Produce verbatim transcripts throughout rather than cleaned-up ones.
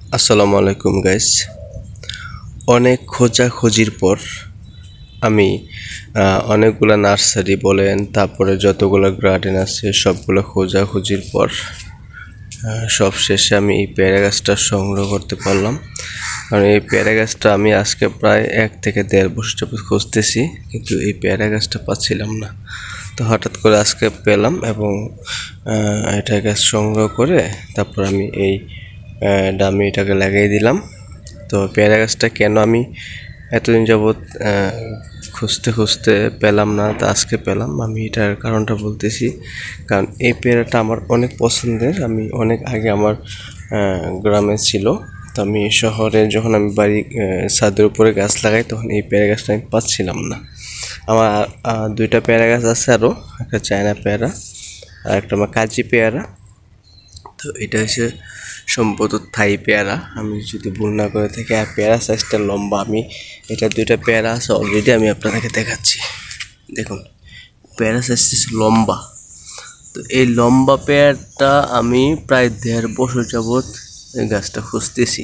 আসসালামু আলাইকুম গাইস। অনেক খোঁজাখুঁজির পর আমি অনেকগুলা নার্সারি বলেন, তারপরে যতগুলো গার্ডেন আছে সবগুলো খোঁজাখুঁজির পর সব শেষে আমি এই পেয়ারা গাছটা সংগ্রহ করতে পারলাম। কারণ এই পেয়ারা গাছটা আমি আজকে প্রায় এক থেকে দেড় বছর যাবত খুঁজতেছি, কিন্তু এই পেয়ারা গাছটা পাচ্ছিলাম না। তো হঠাৎ করে আজকে পেলাম এবং এটা গাছ সংগ্রহ করে তারপর আমি এই ডামি এটাকে লাগিয়ে দিলাম। তো পেয়ারা গাছটা কেন আমি এতদিন যাবৎ খুঁজতে খুঁজতে পেলাম না, তা আজকে পেলাম। আমি এটার কারণটা বলতেছি, কারণ এই পেয়ারাটা আমার অনেক পছন্দের। আমি অনেক আগে আমার গ্রামে ছিল, তো আমি শহরে যখন আমি বাড়ি ছাদের উপরে গাছ লাগাই তখন এই পেয়ারা গাছটা আমি পাচ্ছিলাম না। আমার দুইটা পেয়ারা গাছ আছে, আরও একটা চায়না পেয়ারা আর একটা আমার কাজি পেয়ারা। তো এটা হচ্ছে সম্ভবত থাই পেয়ারা, আমি যদি ভুল না করে থাকি। আর পেয়ারা সাইজটা লম্বা। আমি এটা দুইটা পেয়ারা আছে অলরেডি, আমি আপনাদেরকে দেখাচ্ছি। দেখুন, পেয়ারা সাইজটা লম্বা। তো এই লম্বা পেয়ারটা আমি প্রায় দেড় বছর যাবৎ এই গাছটা খুঁজতেছি।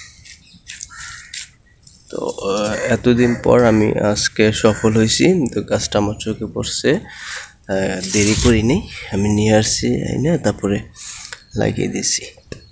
তো এতদিন পর আমি আজকে সফল হয়েছি। তো গাছটা আমার চোখে পড়ছে, দেরি করিনি, আমি নিয়ে আসছি, না তারপরে লাগিয়ে দিয়েছি।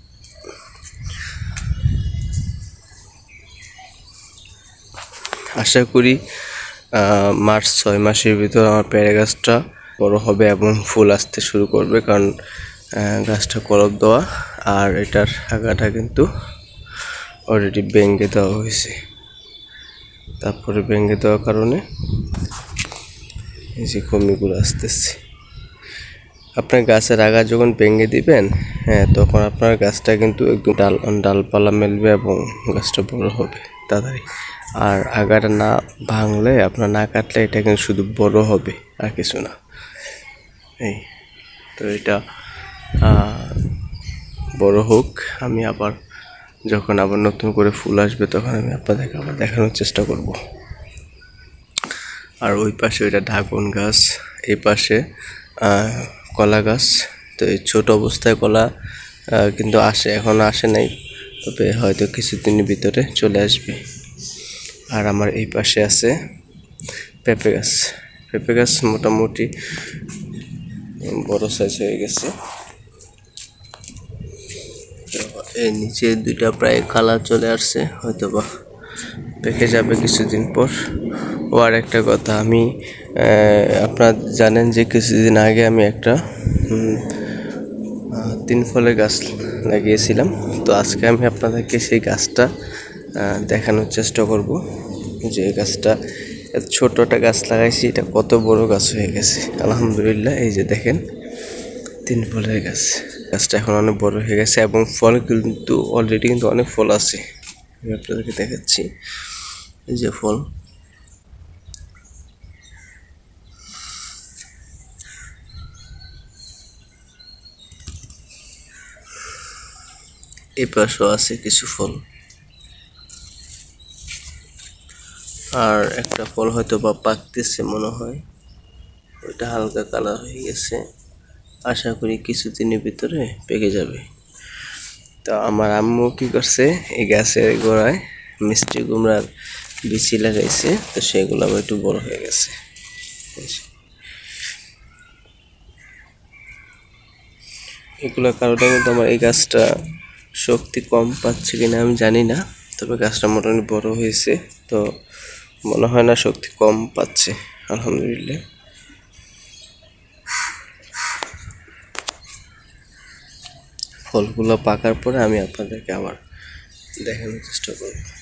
আশা করি মার্চ ছয় মাসের ভিতর আমার পেয়ারা গাছটা বড় হবে এবং ফুল আসতে শুরু করবে, কারণ গাছটা কলপ দেওয়া আর এটার আগাটা কিন্তু অলরেডি ভেঙে দেওয়া হয়েছে। তারপরে ভেঙে দেওয়ার কারণে এই যে কমিগুলো আসতেছে। আপনার গাছের আগা যখন ভেঙে দিবেন, হ্যাঁ, তখন আপনার গাছটা কিন্তু একদম ডাল ডালপালা মেলবে এবং গাছটা বড় হবে তাড়াতাড়ি। আর আগাটা না ভাঙলে, আপনার না কাটলে এটা কিন্তু শুধু বড় হবে আর কিছু না। এই তো এটা বড় হোক, আমি আবার যখন আবার নতুন করে ফুল আসবে তখন আমি আপনাদেরকে আবার দেখানোর চেষ্টা করব। আর ওই পাশে ওইটা ড্রাগন গাছ, এই পাশে কলা গাছ। তো এই ছোটো অবস্থায় কলা কিন্তু আসে, এখনও আসে নাই, তবে হয়তো কিছুদিনের ভিতরে চলে আসবে। আর আমার এই পাশে আছে পেঁপে গাছ। পেঁপে গাছ মোটামুটি বড় সাইজ হয়ে গেছে। এই নিচে দুইটা প্রায় কালার চলে আসছে, হয়তো বা পেকে যাবে কিছুদিন পর। ও আর একটা কথা, আমি আপনারা জানেন যে কিছুদিন আগে আমি একটা তিন ফলের গাছ লাগিয়েছিলাম। তো আজকে আমি আপনাদেরকে সেই গাছটা দেখানোর চেষ্টা করব, যে গাছটা এত ছোট একটা গাছ লাগাইছি, এটা কত বড় গাছ হয়ে গেছে আলহামদুলিল্লাহ। এই যে দেখেন, তিন ফলের গাছ। গাছটা এখন অনেক বড় হয়ে গেছে এবং ফল কিন্তু অলরেডি কিন্তু অনেক ফল আছে। আমি আপনাদেরকে দেখাচ্ছি, এই যে ফল। এই পাশেও আছে কিছু ফল, আর একটা ফল হয়তো বা পাকতেছে মনে হয়, ওইটা হালকা কালার হয়ে গেছে। আশা করি কিছুদিনের ভিতরে পেকে যাবে। তো আমার আম্মু কি করছে, এই গাছের গোড়ায় মিষ্টি কুমড়ার বিচি লাগাইছে, তো সেগুলো আবার একটু বড় হয়ে গেছে। এগুলোর কারণে কিন্তু আমার এই গাছটা শক্তি কম পাচ্ছে কিনা আমি জানি না, তবে গাছটা মোটামুটি বড় হয়েছে, তো মনে হয় না শক্তি কম পাচ্ছে, আলহামদুলিল্লাহ। ফলগুলো পাকার পরে আমি আপনাদেরকে আবার দেখানোর চেষ্টা করব।